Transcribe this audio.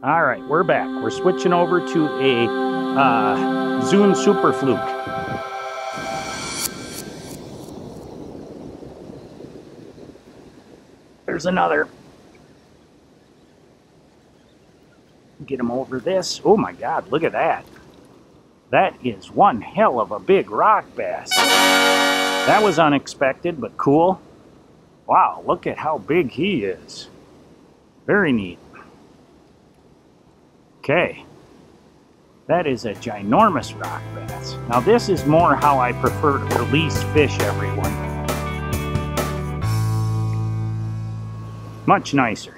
All right, we're back. We're switching over to a Zoom Super Fluke. There's another. Get him over this. Oh my God, look at that. That is one hell of a big rock bass. That was unexpected, but cool. Wow, look at how big he is. Very neat. Okay. That is a ginormous rock bass. Now this is more how I prefer to release fish, everyone. Much nicer.